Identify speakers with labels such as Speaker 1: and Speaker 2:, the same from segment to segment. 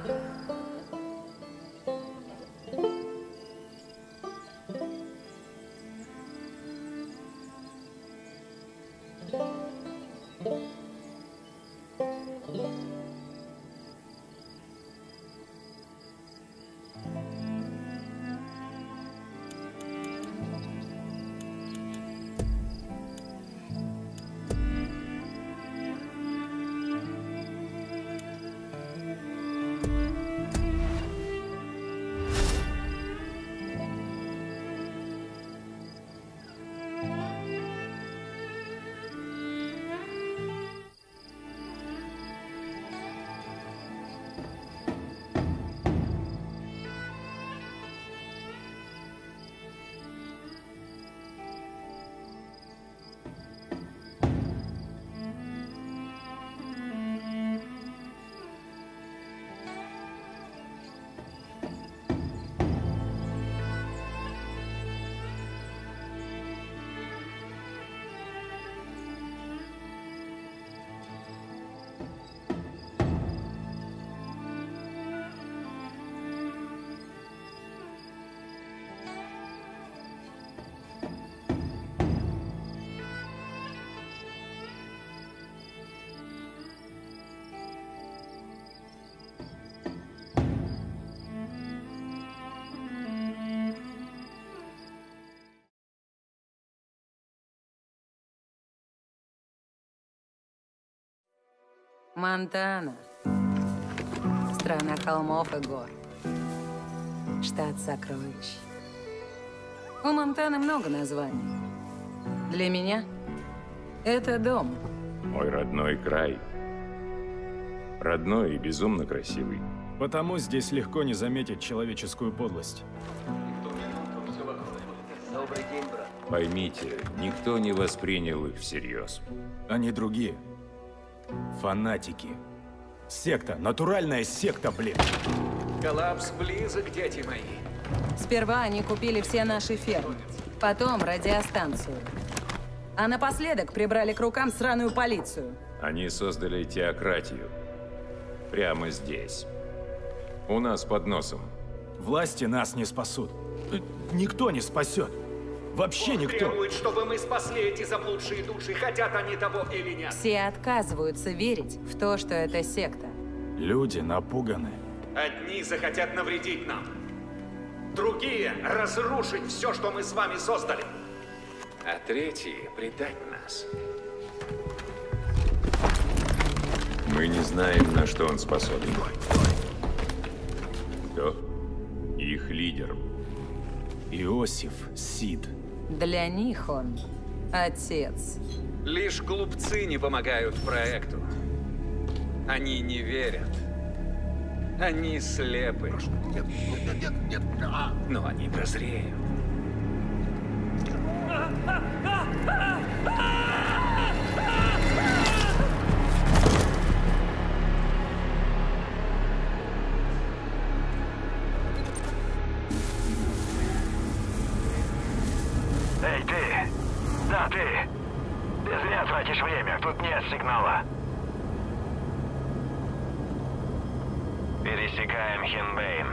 Speaker 1: Монтана. Страна холмов и гор. Штат сокровищ. У Монтаны много названий. Для меня это дом.
Speaker 2: Мой родной край. Родной и безумно красивый.
Speaker 3: Потому здесь легко не заметить человеческую подлость.
Speaker 2: Поймите, никто не воспринял их всерьез.
Speaker 3: Они другие. Фанатики. Секта. Натуральная секта, блин.
Speaker 4: Коллапс близок, дети мои.
Speaker 1: Сперва они купили все наши фермы. Потом радиостанцию. А напоследок прибрали к рукам сраную полицию.
Speaker 2: Они создали теократию. Прямо здесь. У нас под носом.
Speaker 3: Власти нас не спасут. Никто не спасет. Вообще никто.
Speaker 4: Требует, чтобы мы спасли эти заблудшие души, хотят они того или нет.
Speaker 1: Все отказываются верить в то, что это секта.
Speaker 3: Люди напуганы.
Speaker 4: Одни захотят навредить нам. Другие — разрушить все, что мы с вами создали. А третьи — предать нас.
Speaker 2: Мы не знаем, на что он способен. Кто? Их лидер.
Speaker 3: Иосиф Сид.
Speaker 1: Для них он отец.
Speaker 4: Лишь глупцы не помогают проекту. Они не верят. Они слепы. Но они прозреют.
Speaker 5: Эй, ты! Да, ты! Ты зря тратишь время, тут нет сигнала. Пересекаем Хинбейн.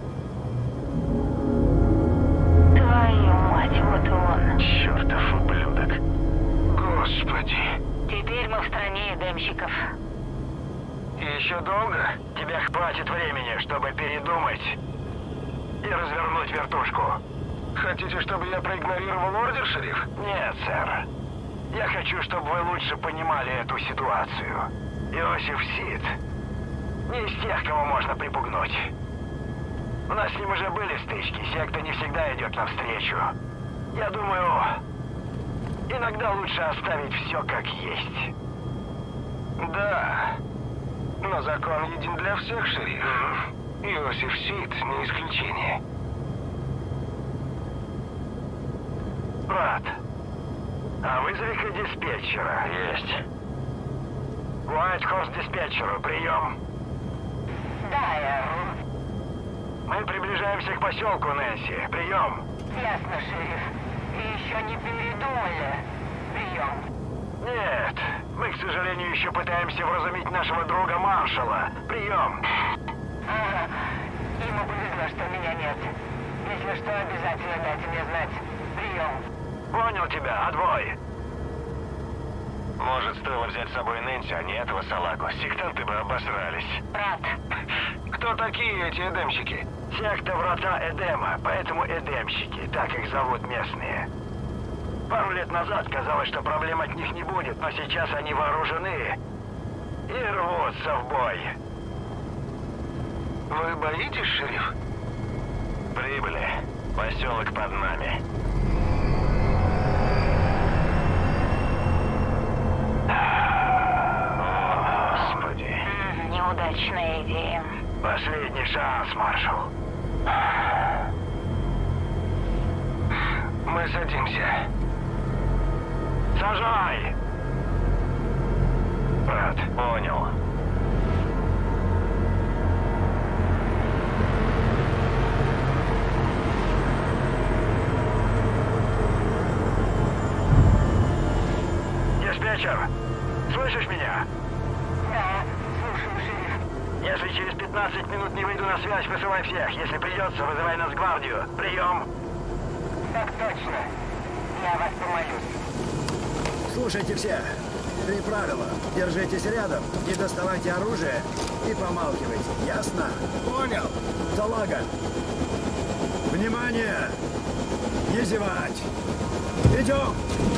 Speaker 6: Твою мать, вот он.
Speaker 5: Чертов ублюдок. Господи.
Speaker 6: Теперь мы в стране эдемщиков.
Speaker 5: Еще долго? Тебе хватит времени, чтобы передумать и развернуть вертушку. Хотите, чтобы я проигнорировал ордер, шериф? Нет, сэр. Я хочу, чтобы вы лучше понимали эту ситуацию. Иосиф Сид не из тех, кого можно припугнуть. У нас с ним уже были стычки, секта не всегда идет навстречу. Я думаю, иногда лучше оставить все как есть. Да, но закон един для всех, шериф. Иосиф Сид не исключение. Брат, а вызови-ка диспетчера. Есть. Уайт Хорс диспетчеру, прием.
Speaker 6: Да,
Speaker 5: Мы приближаемся к поселку, Нэнси. Прием.
Speaker 6: ясно, шериф. И еще не передумали. Прием.
Speaker 5: Нет, мы, к сожалению, еще пытаемся вразумить нашего друга Маршала. Прием.
Speaker 6: Ага. Ему повезло, что меня нет. Если что, обязательно дайте мне знать. Прием.
Speaker 5: Понял тебя, отбой. Может, стоило взять с собой Нэнси, а не этого салагу. Сектанты бы обосрались.
Speaker 6: Брат.
Speaker 5: Кто такие эти эдемщики? Секта Врата Эдема, поэтому эдемщики, так их зовут местные. Пару лет назад казалось, что проблем от них не будет, но сейчас они вооружены и рвутся в бой. Вы боитесь, шериф? Прибыли. Поселок под нами. О, Господи.
Speaker 6: Неудачная идея.
Speaker 5: Последний шанс, маршал. Мы садимся. Сажай! Брат, понял. Диспетчер, слышишь меня?
Speaker 6: Да, слушаю, шериф.
Speaker 5: Если через 15 минут не выйду на связь, вызывай всех. Если придется, вызывай Нацгвардию. Прием.
Speaker 6: Так точно. Я вас помолюсь.
Speaker 7: Слушайте все. 3 правила. Держитесь рядом, не доставайте оружие и помалкивайте. Ясно? Понял. Салага. Внимание! Не зевать. Идем!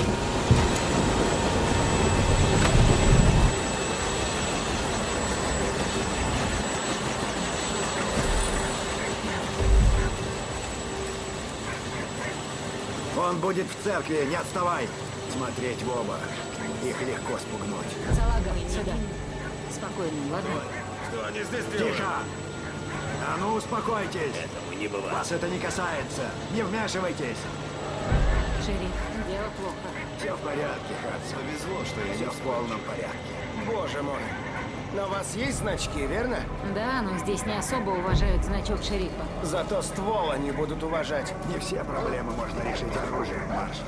Speaker 7: Он будет в церкви, не отставай. Смотреть в оба. Их легко спугнуть.
Speaker 1: Салага, сюда. Спокойно, ладно?
Speaker 3: Что они здесь делают?
Speaker 7: Тихо! А ну, успокойтесь.
Speaker 3: Этому не бывает.
Speaker 7: Вас это не касается. Не вмешивайтесь.
Speaker 1: Шериф, дело плохо.
Speaker 7: Все в порядке, Хадсон.
Speaker 3: Повезло, что я
Speaker 7: Все в полном порядке.
Speaker 8: Боже мой. На вас есть значки, верно?
Speaker 1: Да, но здесь не особо уважают значок шерифа.
Speaker 8: Зато ствол они будут уважать.
Speaker 7: Не все проблемы можно решить оружием, маршал.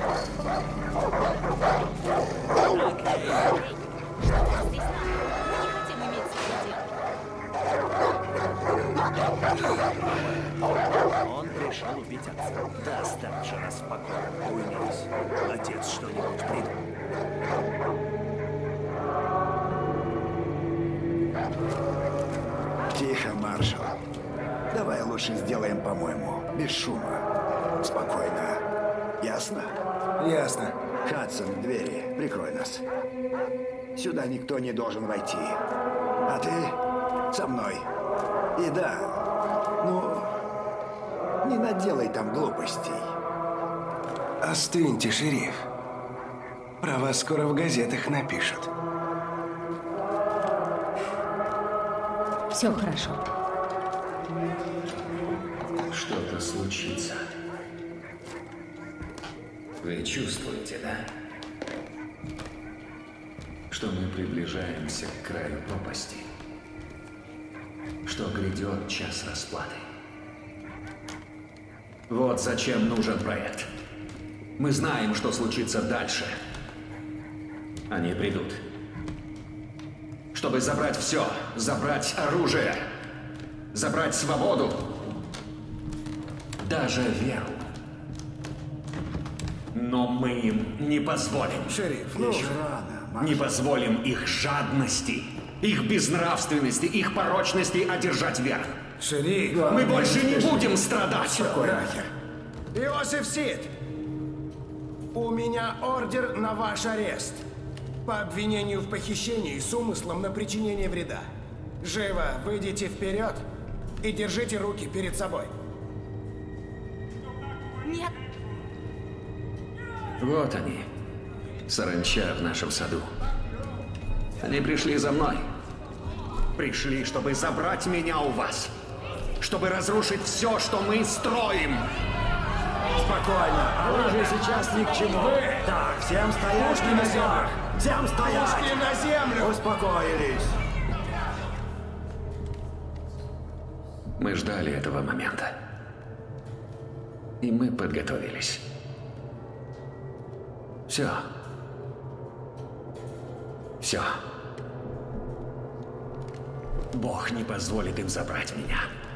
Speaker 3: Он пришел убить отца. Достаточно спокойно. Уймись. Отец что-нибудь придумал.
Speaker 7: Тихо, маршал. Давай лучше сделаем, по-моему, без шума. Спокойно. Ясно?
Speaker 8: Ясно.
Speaker 7: Хадсон, двери. Прикрой нас. Сюда никто не должен войти. А ты со мной. И да, ну, не наделай там глупостей.
Speaker 8: Остыньте, шериф. Про вас скоро в газетах напишут.
Speaker 1: Все хорошо.
Speaker 9: Что-то случится. Вы чувствуете, да? Что мы приближаемся к краю пропасти. Что грядет час расплаты. Вот зачем нужен проект. Мы знаем, что случится дальше. Они придут. Чтобы забрать все. Забрать оружие. Забрать свободу. Даже веру. Но мы им не позволим.
Speaker 8: Шериф,
Speaker 7: Еще рано,
Speaker 9: Не позволим их жадности, их безнравственности, их порочности одержать верх.
Speaker 8: шериф.
Speaker 9: Мы больше не будем страдать.
Speaker 8: Иосиф Сид, у меня ордер на ваш арест. По обвинению в похищении с умыслом на причинение вреда. Живо выйдите вперед и держите руки перед собой.
Speaker 1: Нет.
Speaker 9: Вот они, саранча в нашем саду. Они пришли за мной. Пришли, чтобы забрать меня у вас. Чтобы разрушить все, что мы строим.
Speaker 7: Спокойно. Оружие сейчас ни к чему. Так, всем стоять.
Speaker 8: Пушки на землю.
Speaker 7: Всем стоять.
Speaker 8: Пушки на землю!
Speaker 7: Успокоились.
Speaker 9: Мы ждали этого момента. И мы подготовились. Все. Все. Бог не позволит им забрать меня.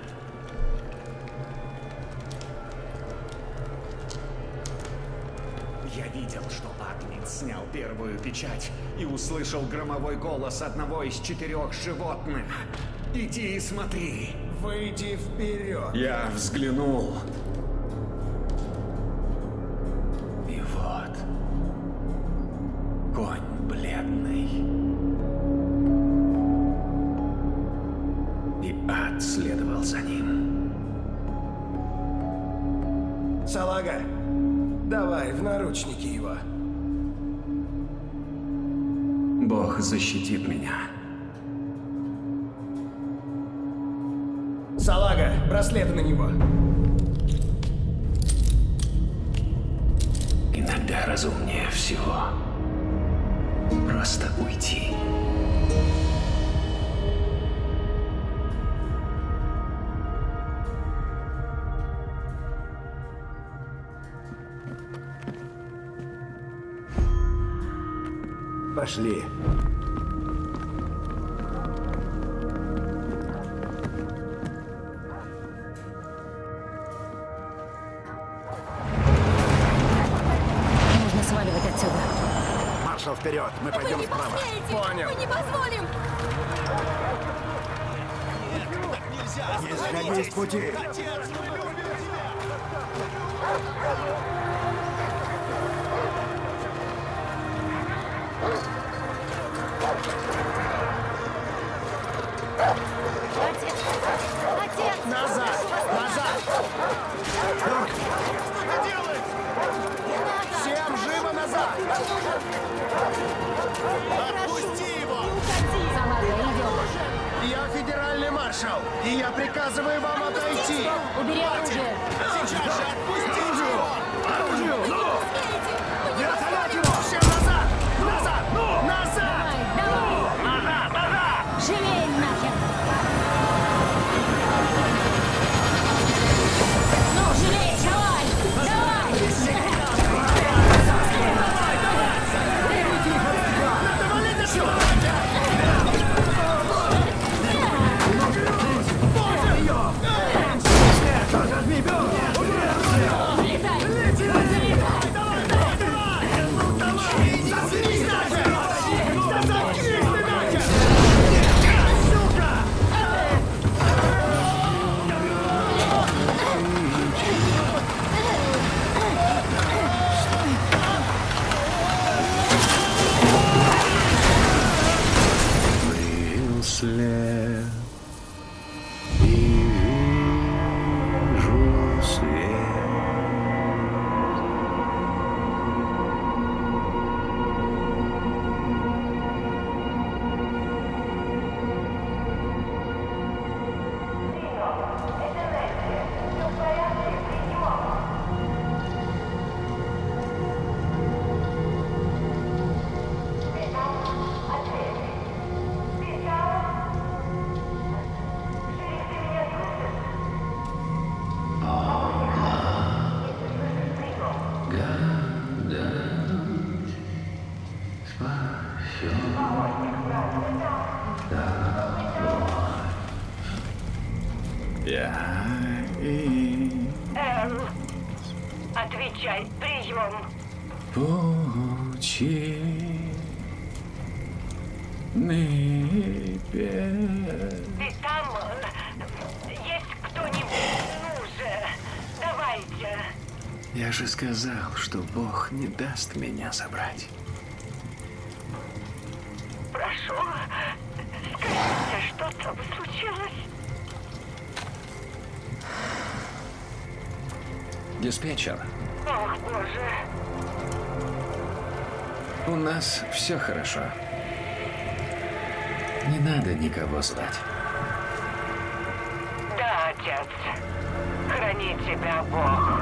Speaker 9: Я видел, что Агнец снял первую печать и услышал громовой голос одного из 4 животных. Иди и смотри.
Speaker 8: Выйди вперед.
Speaker 9: Я взглянул. И вот. Конь бледный. И ад следовал за ним.
Speaker 8: Салага, давай в наручники его.
Speaker 9: Бог защитит меня.
Speaker 8: Салага, браслеты на него.
Speaker 9: Иногда разумнее всего просто уйти.
Speaker 7: Пошли.
Speaker 1: Нужно сваливать отсюда.
Speaker 7: Маршал, вперед! Мы пойдем справа.
Speaker 8: Понял.
Speaker 1: Мы не позволим!
Speaker 7: Не сходи с пути!
Speaker 1: Отец!
Speaker 8: Назад! Назад! Всем живо назад!
Speaker 1: Отпусти его! Салага, идем.
Speaker 8: Я федеральный маршал, и я приказываю вам отойти!
Speaker 1: Убери оружие!
Speaker 8: Сейчас же отпустите его! Оружие! Не оставлять его! Всем назад! Назад! Назад!
Speaker 1: Давай!
Speaker 8: Назад! Назад!
Speaker 1: Живей нахер! Ну, живей! Давай! Давай!
Speaker 9: След и вижу свет.
Speaker 6: Отвечай, прием.
Speaker 9: Пучи
Speaker 6: Ты там? Есть кто-нибудь? Ну же, давайте.
Speaker 9: Я же сказал, что Бог не даст меня забрать.
Speaker 6: Прошу, скажите, что там случилось?
Speaker 9: Диспетчер,
Speaker 6: Ох, боже.
Speaker 9: у нас все хорошо. Не надо никого звать.
Speaker 6: Да, отец. Храни тебя Бог.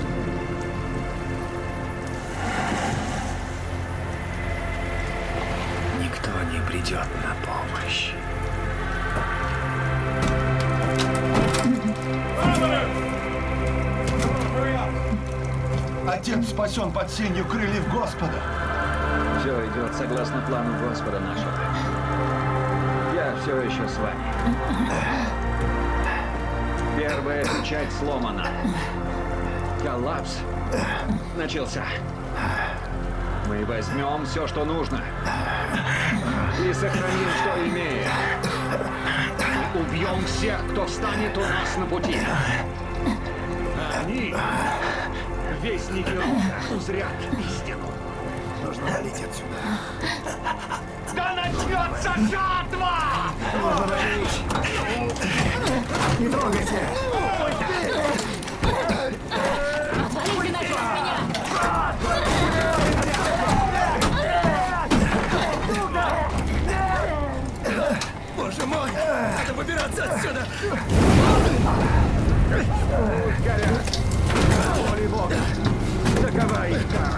Speaker 9: Никто не придет на помощь.
Speaker 3: Отец спасен под сенью крыльев Господа.
Speaker 2: Все идет согласно плану Господа нашего. Я
Speaker 9: все еще с вами. Первая печать сломана. Коллапс начался. Мы возьмем все, что нужно. И сохраним, что имеем. Мы убьем всех, кто встанет у нас на пути. Они, вестники рока, узрят истину.
Speaker 7: Нужно валить отсюда.
Speaker 9: Да начнется жатва!
Speaker 7: Нужно валить! Не трогайте!
Speaker 6: Отвалите нафиг от меня!
Speaker 8: Боже мой! Надо выбираться отсюда!
Speaker 9: Горят! Воли Бога! Такова их кара!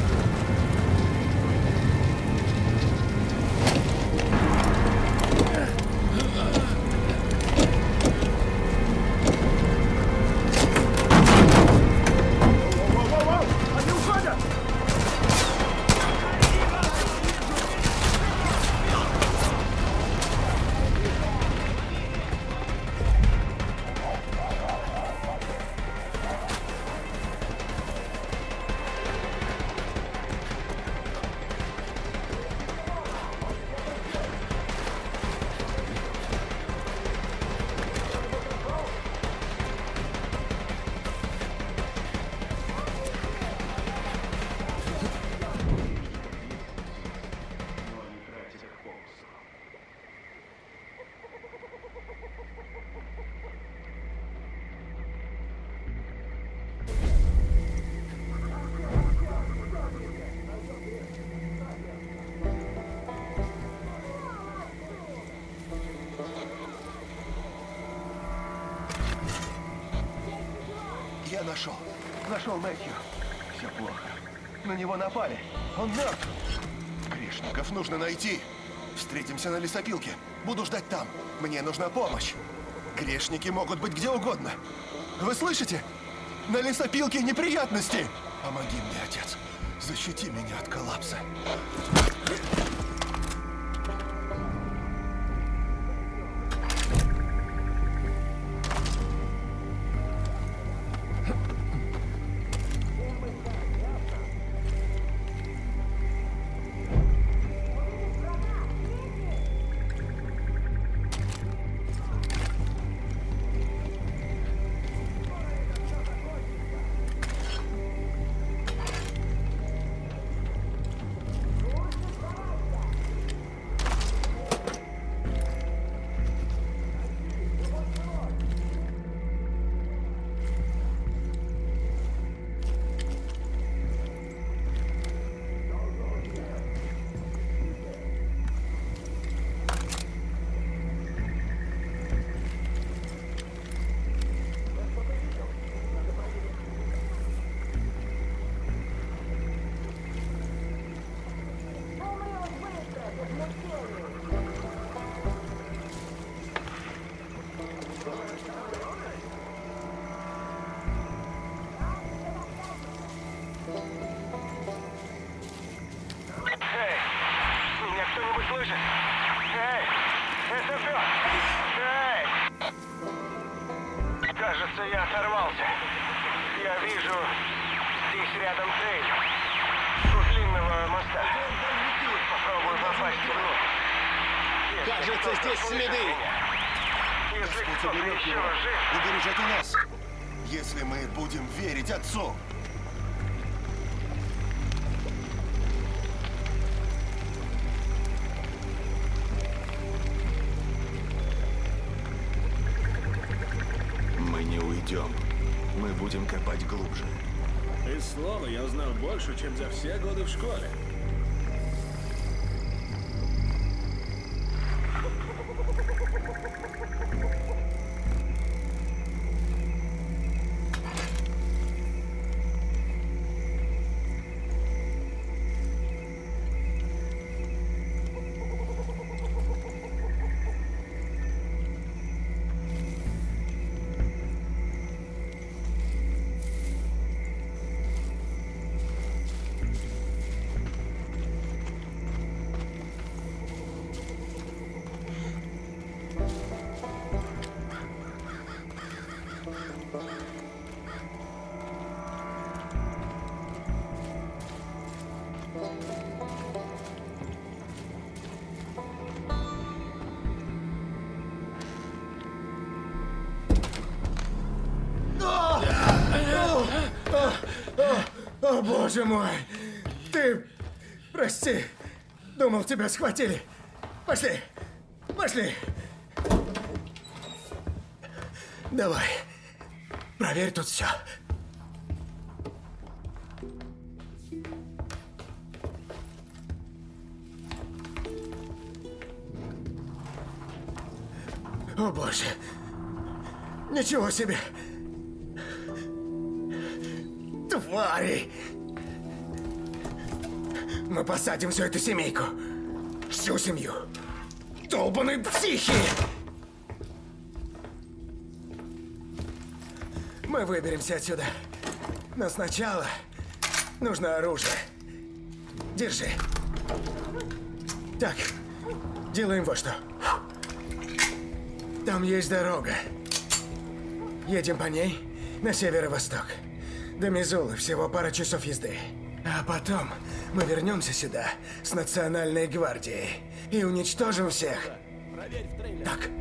Speaker 10: Я нашел Мэтью. Все плохо. На него напали. Он мертв. Грешников нужно найти. Встретимся на лесопилке. Буду ждать там. Мне нужна помощь. Грешники могут быть где угодно. Вы слышите? На лесопилке неприятности. Помоги мне, отец. Защити меня от коллапса.
Speaker 5: Кажется, я оторвался. Я вижу здесь рядом трейлер. У длинного моста. Попробую попасть внутрь.
Speaker 10: Кажется, здесь следы.
Speaker 5: Если
Speaker 10: Господь
Speaker 5: кто-то
Speaker 10: уберет
Speaker 5: еще
Speaker 10: его.
Speaker 5: жив,
Speaker 10: Убережет и нас. Если мы будем верить отцу. Мы не уйдем. Мы будем копать глубже.
Speaker 8: Из слова я узнал больше, чем за все годы в школе. О, боже мой! Ты... Прости. Думал, тебя схватили. Пошли. Пошли. Давай. Проверь тут все. О, боже. Ничего себе. Твари. Мы посадим всю эту семейку. Всю семью. Долбаные психи. Мы выберемся отсюда. Но сначала нужно оружие. Держи. Так, делаем вот что. Там есть дорога. Едем по ней на северо-восток. До Мизулы всего пара часов езды. А потом мы вернемся сюда с Национальной гвардией и уничтожим всех. Так.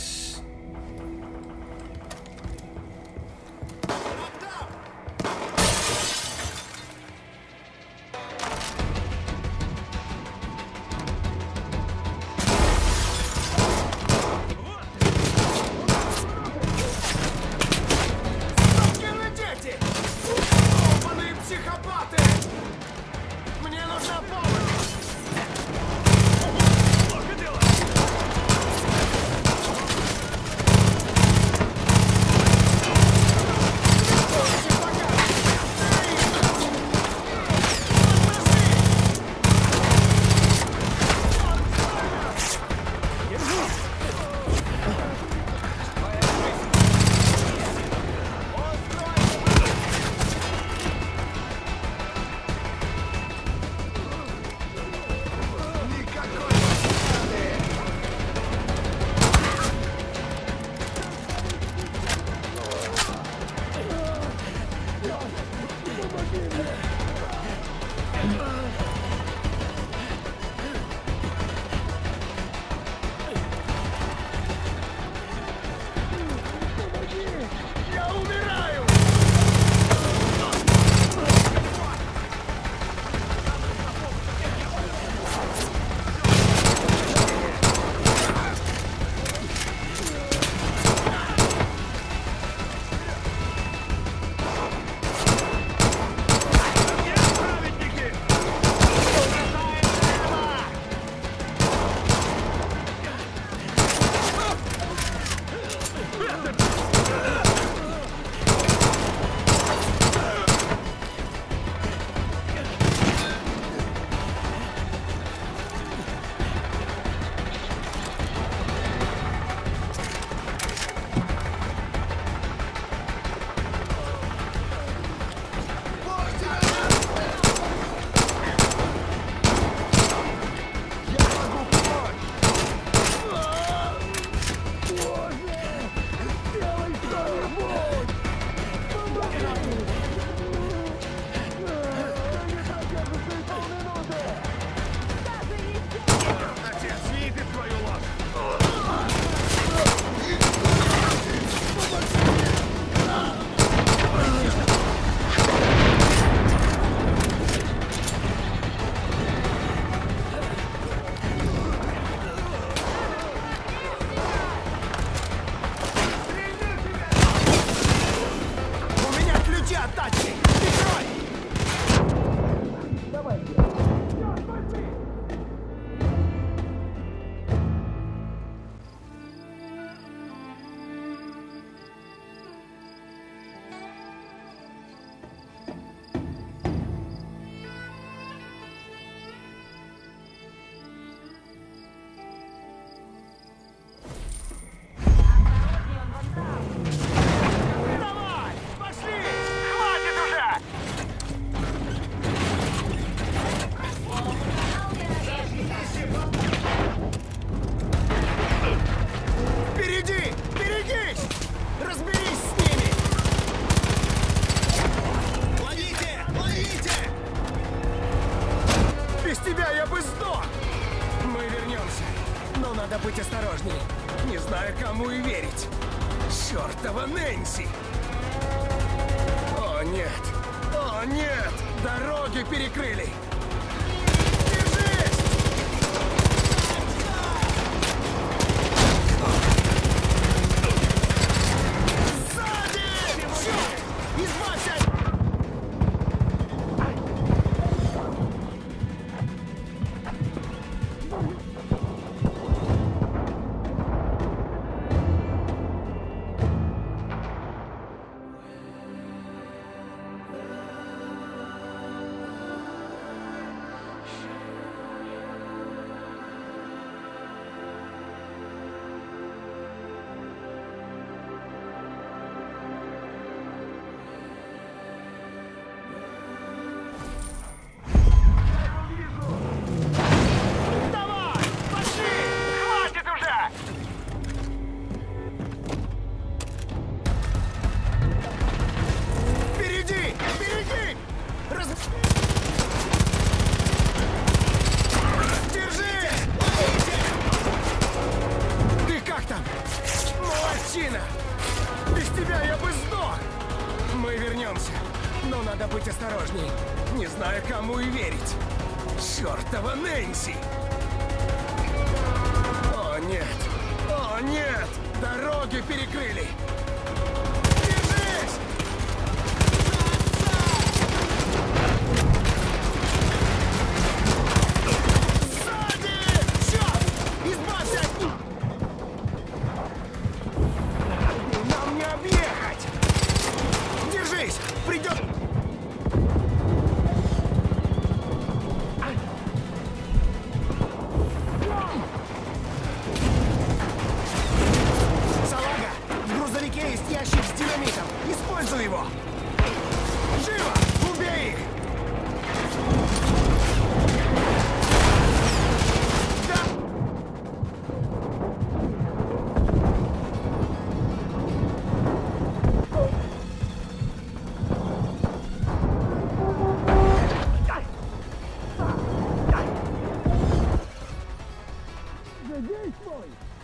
Speaker 8: Надо быть осторожней. Не знаю, кому и верить. Чёртова Нэнси! О, нет. О, нет! Дороги перекрыли! Без тебя я бы сдох! Мы вернемся, но надо быть осторожней. Не знаю, кому и верить. Чёртова Нэнси! О, нет! О, нет! Дороги перекрыли! Держись! Сзади! Чёрт! Избавься от них! Нам не объехать! Держись! Придет... Салага! В грузовике есть ящик с динамитом! Используй его! Живо! Убей их! Да! Задействуй!